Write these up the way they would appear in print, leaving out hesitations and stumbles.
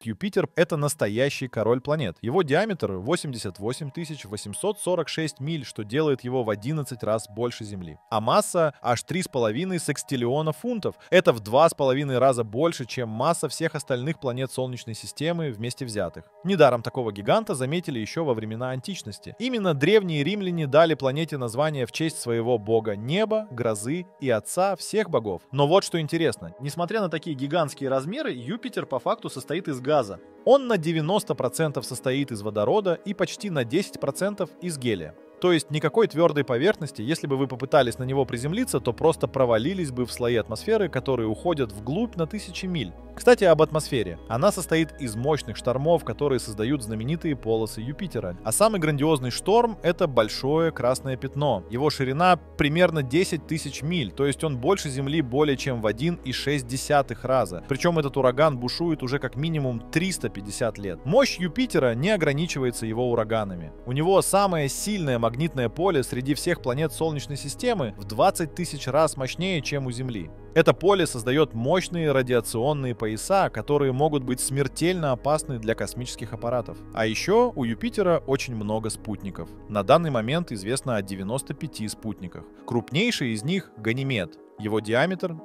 Юпитер — это настоящий король планет. Его диаметр 88 846 миль, что делает его в 11 раз больше Земли. А масса аж 3,5 секстиллиона фунтов. Это в 2,5 раза больше, чем масса всех остальных планет Солнечной системы вместе взятых. Недаром такого гиганта заметили еще во времена античности. Именно древние римляне дали планете название в честь своего бога неба, грозы и отца всех богов. Но вот что интересно. Несмотря на такие гигантские размеры, Юпитер по факту состоит из газа. Он на 90% состоит из водорода и почти на 10% из гелия. То есть никакой твердой поверхности, если бы вы попытались на него приземлиться, то просто провалились бы в слои атмосферы, которые уходят вглубь на тысячи миль. Кстати, об атмосфере. Она состоит из мощных штормов, которые создают знаменитые полосы Юпитера. А самый грандиозный шторм — это большое красное пятно. Его ширина примерно 10 тысяч миль, то есть он больше Земли более чем в 1,6 раза. Причем этот ураган бушует уже как минимум 350 лет. Мощь Юпитера не ограничивается его ураганами. У него самое сильное магнитное поле среди всех планет Солнечной системы в 20 тысяч раз мощнее, чем у Земли. Это поле создает мощные радиационные пояса, которые могут быть смертельно опасны для космических аппаратов. А еще у Юпитера очень много спутников. На данный момент известно о 95 спутниках. Крупнейший из них — Ганимед. Его диаметр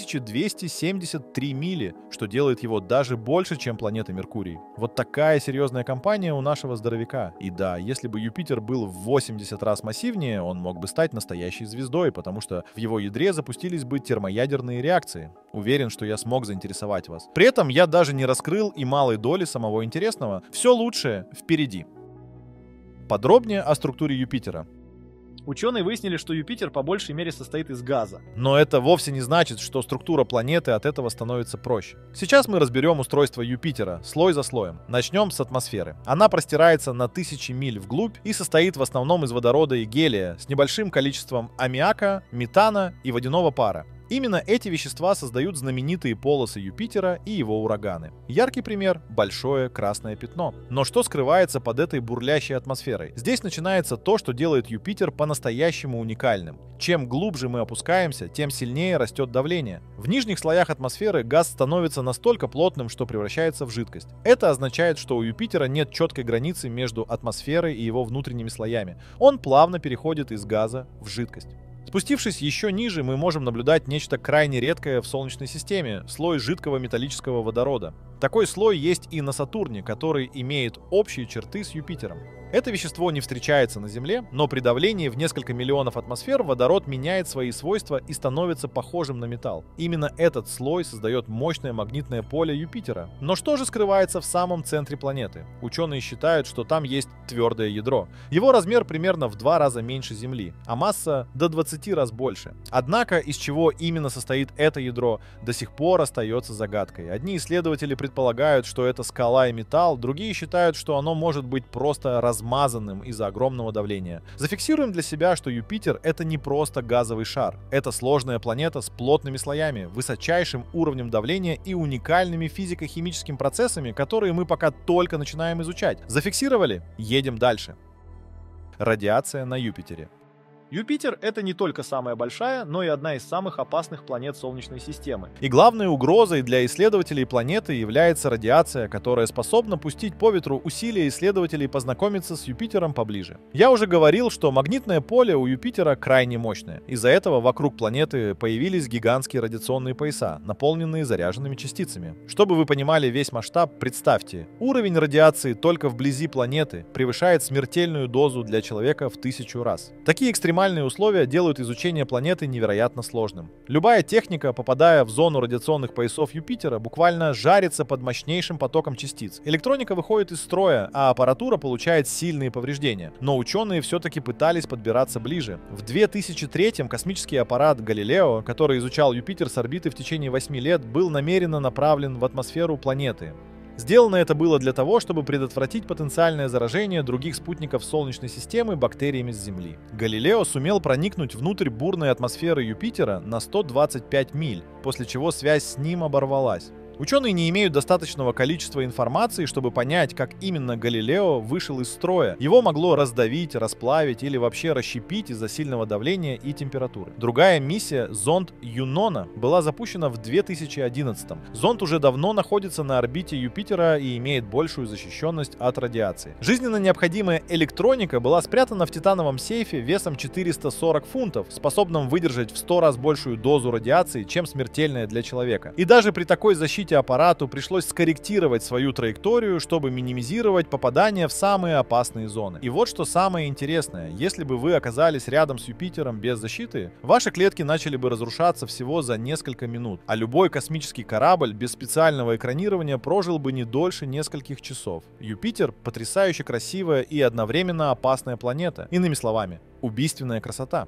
3273 мили, что делает его даже больше, чем планета Меркурий. Вот такая серьезная компания у нашего здоровяка. И да, если бы Юпитер был в 80 раз массивнее, он мог бы стать настоящей звездой, потому что в его ядре запустились бы термоядерные реакции. Уверен, что я смог заинтересовать вас. При этом я даже не раскрыл и малой доли самого интересного. Все лучшее впереди. Подробнее о структуре Юпитера. Ученые выяснили, что Юпитер по большей мере состоит из газа. Но это вовсе не значит, что структура планеты от этого становится проще. Сейчас мы разберем устройство Юпитера слой за слоем. Начнем с атмосферы. Она простирается на тысячи миль вглубь и состоит в основном из водорода и гелия с небольшим количеством аммиака, метана и водяного пара. Именно эти вещества создают знаменитые полосы Юпитера и его ураганы. Яркий пример — большое красное пятно. Но что скрывается под этой бурлящей атмосферой? Здесь начинается то, что делает Юпитер по-настоящему уникальным. Чем глубже мы опускаемся, тем сильнее растет давление. В нижних слоях атмосферы газ становится настолько плотным, что превращается в жидкость. Это означает, что у Юпитера нет четкой границы между атмосферой и его внутренними слоями. Он плавно переходит из газа в жидкость. Спустившись еще ниже, мы можем наблюдать нечто крайне редкое в Солнечной системе — слой жидкого металлического водорода. Такой слой есть и на Сатурне, который имеет общие черты с Юпитером. Это вещество не встречается на Земле, но при давлении в несколько миллионов атмосфер водород меняет свои свойства и становится похожим на металл. Именно этот слой создает мощное магнитное поле Юпитера. Но что же скрывается в самом центре планеты? Ученые считают, что там есть твердое ядро. Его размер примерно в 2 раза меньше Земли, а масса до 20 раз больше. Однако, из чего именно состоит это ядро, до сих пор остается загадкой. Одни исследователи предполагают, что это скала и металл, другие считают, что оно может быть просто размазанным из-за огромного давления. Зафиксируем для себя, что Юпитер — это не просто газовый шар. Это сложная планета с плотными слоями, высочайшим уровнем давления и уникальными физико-химическими процессами, которые мы пока только начинаем изучать. Зафиксировали? Едем дальше. Радиация на Юпитере. Юпитер — это не только самая большая, но и одна из самых опасных планет Солнечной системы. И главной угрозой для исследователей планеты является радиация, которая способна пустить по ветру усилия исследователей познакомиться с Юпитером поближе. Я уже говорил, что магнитное поле у Юпитера крайне мощное. Из-за этого вокруг планеты появились гигантские радиационные пояса, наполненные заряженными частицами. Чтобы вы понимали весь масштаб, представьте, уровень радиации только вблизи планеты превышает смертельную дозу для человека в 1000 раз. Такие экстремальные условия делают изучение планеты невероятно сложным. Любая техника, попадая в зону радиационных поясов Юпитера, буквально жарится под мощнейшим потоком частиц. Электроника выходит из строя, а аппаратура получает сильные повреждения. Но ученые все-таки пытались подбираться ближе. В 2003-м космический аппарат Галилео, который изучал Юпитер с орбиты в течение 8 лет, был намеренно направлен в атмосферу планеты. Сделано это было для того, чтобы предотвратить потенциальное заражение других спутников Солнечной системы бактериями с Земли. Галилео сумел проникнуть внутрь бурной атмосферы Юпитера на 125 миль, после чего связь с ним оборвалась. Ученые не имеют достаточного количества информации, чтобы понять, как именно Галилео вышел из строя. Его могло раздавить, расплавить или вообще расщепить из-за сильного давления и температуры. Другая миссия, зонд Юнона, была запущена в 2011. Зонд уже давно находится на орбите Юпитера и имеет большую защищенность от радиации. Жизненно необходимая электроника была спрятана в титановом сейфе весом 440 фунтов, способном выдержать в 100 раз большую дозу радиации, чем смертельная для человека. И даже при такой защите аппарату пришлось скорректировать свою траекторию, чтобы минимизировать попадание в самые опасные зоны. И вот что самое интересное. Если бы вы оказались рядом с Юпитером без защиты, ваши клетки начали бы разрушаться всего за несколько минут, а любой космический корабль без специального экранирования прожил бы не дольше нескольких часов. Юпитер — потрясающе красивая и одновременно опасная планета. Иными словами, убийственная красота.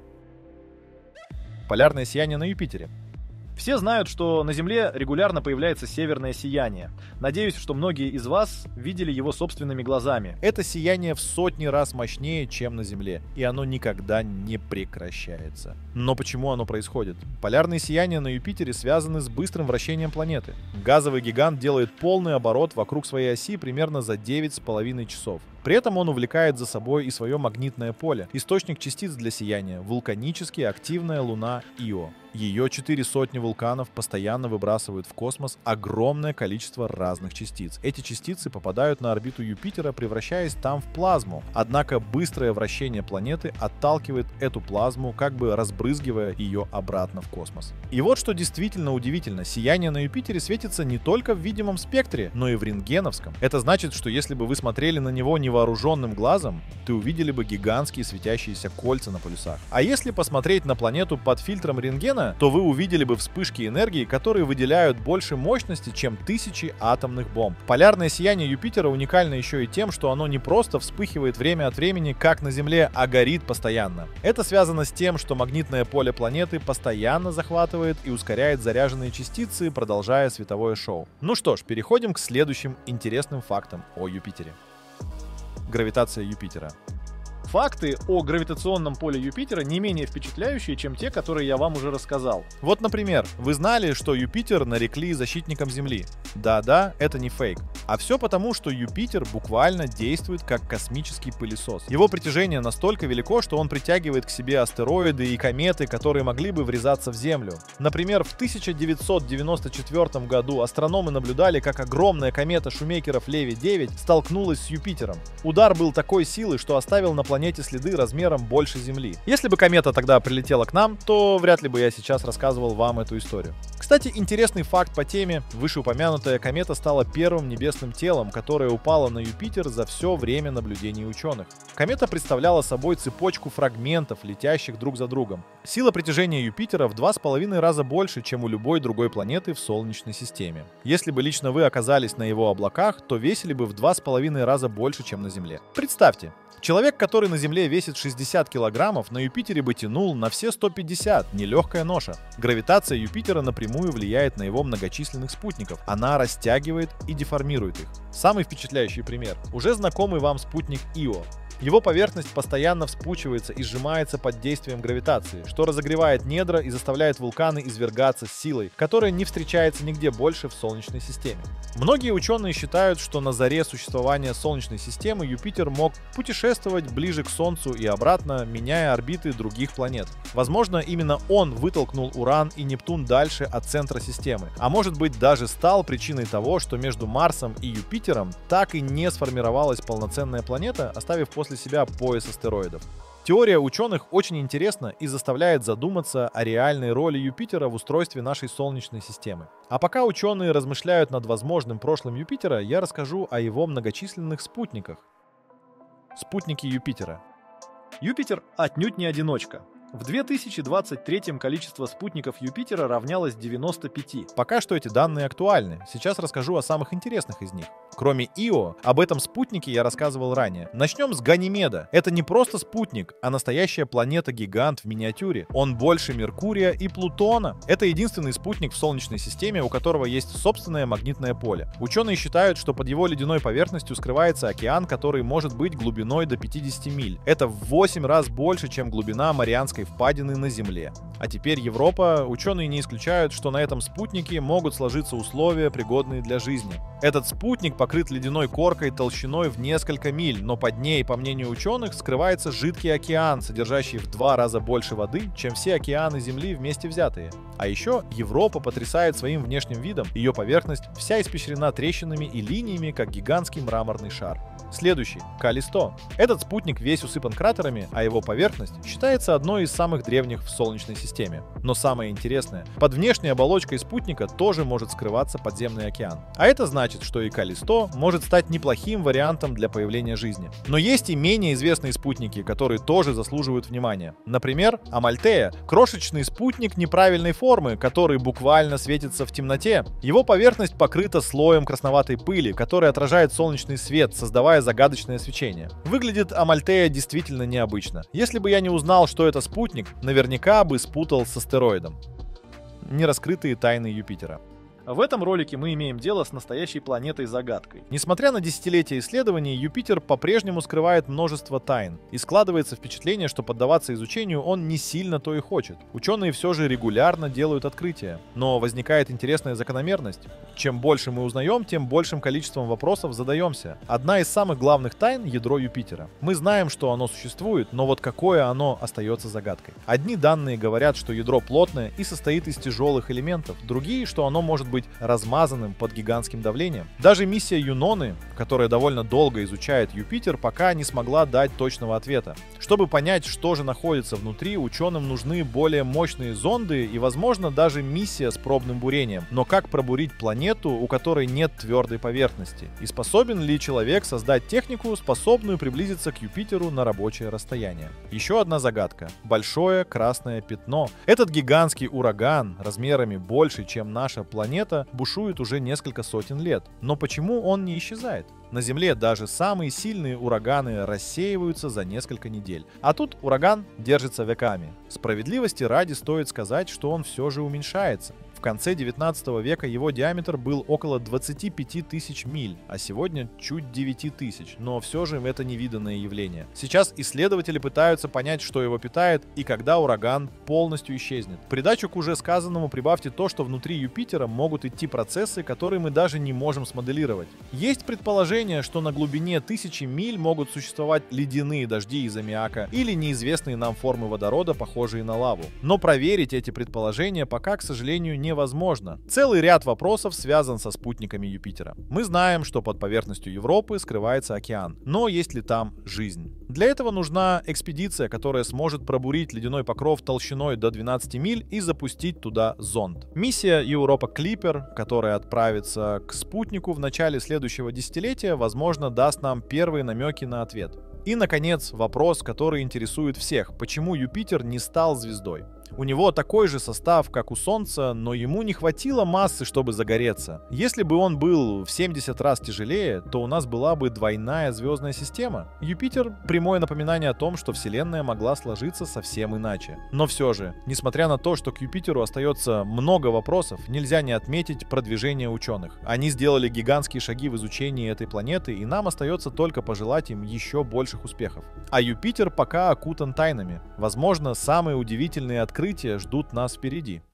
Полярное сияние на Юпитере. Все знают, что на Земле регулярно появляется северное сияние. Надеюсь, что многие из вас видели его собственными глазами. Это сияние в сотни раз мощнее, чем на Земле, и оно никогда не прекращается. Но почему оно происходит? Полярные сияния на Юпитере связаны с быстрым вращением планеты. Газовый гигант делает полный оборот вокруг своей оси примерно за 9,5 часов. При этом он увлекает за собой и свое магнитное поле. Источник частиц для сияния — вулканически активная луна Ио. Ее 400 вулканов постоянно выбрасывают в космос огромное количество разных частиц. Эти частицы попадают на орбиту Юпитера, превращаясь там в плазму. Однако быстрое вращение планеты отталкивает эту плазму, как бы разбрызгивая ее обратно в космос. И вот что действительно удивительно. Сияние на Юпитере светится не только в видимом спектре, но и в рентгеновском. Это значит, что если бы вы смотрели на него невооруженным глазом, ты увидели бы гигантские светящиеся кольца на полюсах. А если посмотреть на планету под фильтром рентгена, то вы увидели бы вспышки энергии, которые выделяют больше мощности, чем тысячи атомных бомб. Полярное сияние Юпитера уникально еще и тем, что оно не просто вспыхивает время от времени, как на Земле, а горит постоянно. Это связано с тем, что магнитное поле планеты постоянно захватывает и ускоряет заряженные частицы, продолжая световое шоу. Ну что ж, переходим к следующим интересным фактам о Юпитере. Гравитация Юпитера. Факты о гравитационном поле Юпитера не менее впечатляющие, чем те, которые я вам уже рассказал. Вот, например, вы знали, что Юпитер нарекли защитником Земли? Да-да, это не фейк. А все потому, что Юпитер буквально действует как космический пылесос. Его притяжение настолько велико, что он притягивает к себе астероиды и кометы, которые могли бы врезаться в Землю. Например, в 1994 году астрономы наблюдали, как огромная комета Шумейкеров-Леви-9 столкнулась с Юпитером. Удар был такой силы, что оставил на планете следы размером больше Земли. Если бы комета тогда прилетела к нам, то вряд ли бы я сейчас рассказывал вам эту историю. Кстати, интересный факт по теме. Вышеупомянутая комета стала первым небесным телом, которое упало на Юпитер за все время наблюдений ученых. Комета представляла собой цепочку фрагментов, летящих друг за другом. Сила притяжения Юпитера в 2,5 раза больше, чем у любой другой планеты в Солнечной системе. Если бы лично вы оказались на его облаках, то весили бы в 2,5 раза больше, чем на Земле. Представьте, человек, который на Земле весит 60 килограммов, на Юпитере бы тянул на все 150, нелегкая ноша. Гравитация Юпитера напрямую влияет на его многочисленных спутников. Она растягивает и деформирует их. Самый впечатляющий пример — уже знакомый вам спутник Ио. Его поверхность постоянно вспучивается и сжимается под действием гравитации, что разогревает недра и заставляет вулканы извергаться с силой, которая не встречается нигде больше в Солнечной системе. Многие ученые считают, что на заре существования Солнечной системы Юпитер мог путешествовать ближе к Солнцу и обратно, меняя орбиты других планет. Возможно, именно он вытолкнул Уран и Нептун дальше от центра системы, а может быть даже стал причиной того, что между Марсом и Юпитером так и не сформировалась полноценная планета, оставив после себя пояс астероидов. Теория ученых очень интересна и заставляет задуматься о реальной роли Юпитера в устройстве нашей Солнечной системы. А пока ученые размышляют над возможным прошлым Юпитера, я расскажу о его многочисленных спутниках. Спутники Юпитера. Юпитер отнюдь не одиночка. В 2023 количество спутников Юпитера равнялось 95. Пока что эти данные актуальны. Сейчас расскажу о самых интересных из них. Кроме Ио, об этом спутнике я рассказывал ранее. Начнем с Ганимеда. Это не просто спутник, а настоящая планета-гигант в миниатюре. Он больше Меркурия и Плутона. Это единственный спутник в Солнечной системе, у которого есть собственное магнитное поле. Ученые считают, что под его ледяной поверхностью скрывается океан, который может быть глубиной до 50 миль. Это в 8 раз больше, чем глубина Марианской океанской впадины на Земле. А теперь Европа, ученые не исключают, что на этом спутнике могут сложиться условия, пригодные для жизни. Этот спутник покрыт ледяной коркой толщиной в несколько миль, но под ней, по мнению ученых, скрывается жидкий океан, содержащий в 2 раза больше воды, чем все океаны Земли вместе взятые. А еще Европа потрясает своим внешним видом, ее поверхность вся испещрена трещинами и линиями, как гигантский мраморный шар. Следующий — Каллисто. Этот спутник весь усыпан кратерами, а его поверхность считается одной из самых древних в Солнечной системе. Но самое интересное, под внешней оболочкой спутника тоже может скрываться подземный океан. А это значит, что и Каллисто может стать неплохим вариантом для появления жизни. Но есть и менее известные спутники, которые тоже заслуживают внимания. Например, Амальтея — крошечный спутник неправильной формы, который буквально светится в темноте. Его поверхность покрыта слоем красноватой пыли, который отражает солнечный свет, создавая загадочное свечение. Выглядит Амальтея действительно необычно. Если бы я не узнал, что это спутник, наверняка бы спутал с астероидом. Нераскрытые тайны Юпитера. В этом ролике мы имеем дело с настоящей планетой-загадкой. Несмотря на десятилетия исследований, Юпитер по-прежнему скрывает множество тайн, и складывается впечатление, что поддаваться изучению он не сильно-то и хочет. Ученые все же регулярно делают открытия, но возникает интересная закономерность. Чем больше мы узнаем, тем большим количеством вопросов задаемся. Одна из самых главных тайн — ядро Юпитера. Мы знаем, что оно существует, но вот какое оно остается загадкой. Одни данные говорят, что ядро плотное и состоит из тяжелых элементов, другие, что оно может быть размазанным под гигантским давлением. Даже миссия Юноны, которая довольно долго изучает Юпитер, пока не смогла дать точного ответа. Чтобы понять, что же находится внутри, ученым нужны более мощные зонды и, возможно, даже миссия с пробным бурением. Но как пробурить планету, у которой нет твердой поверхности? И способен ли человек создать технику, способную приблизиться к Юпитеру на рабочее расстояние? Еще одна загадка. Большое красное пятно. Этот гигантский ураган, размерами больше, чем наша планета, бушует уже несколько сотен лет. Но почему он не исчезает? На Земле даже самые сильные ураганы рассеиваются за несколько недель. А тут ураган держится веками. Справедливости ради стоит сказать, что он все же уменьшается. В конце 19 века его диаметр был около 25 тысяч миль, а сегодня чуть 9 тысяч, но все же это невиданное явление. Сейчас исследователи пытаются понять, что его питает и когда ураган полностью исчезнет. В придачу к уже сказанному прибавьте то, что внутри Юпитера могут идти процессы, которые мы даже не можем смоделировать. Есть предположение, что на глубине тысячи миль могут существовать ледяные дожди из аммиака или неизвестные нам формы водорода, похожие на лаву. Но проверить эти предположения пока, к сожалению, невозможно. Целый ряд вопросов связан со спутниками Юпитера. Мы знаем, что под поверхностью Европы скрывается океан, но есть ли там жизнь? Для этого нужна экспедиция, которая сможет пробурить ледяной покров толщиной до 12 миль и запустить туда зонд. Миссия Europa Clipper, которая отправится к спутнику в начале следующего десятилетия, возможно, даст нам первые намеки на ответ. И, наконец, вопрос, который интересует всех. Почему Юпитер не стал звездой? У него такой же состав, как у Солнца, но ему не хватило массы, чтобы загореться. Если бы он был в 70 раз тяжелее, то у нас была бы двойная звездная система. Юпитер — прямое напоминание о том, что Вселенная могла сложиться совсем иначе. Но все же, несмотря на то, что к Юпитеру остается много вопросов, нельзя не отметить продвижение ученых. Они сделали гигантские шаги в изучении этой планеты, и нам остается только пожелать им еще больших успехов. А Юпитер пока окутан тайнами. Возможно, самые удивительные открытия ждут нас впереди.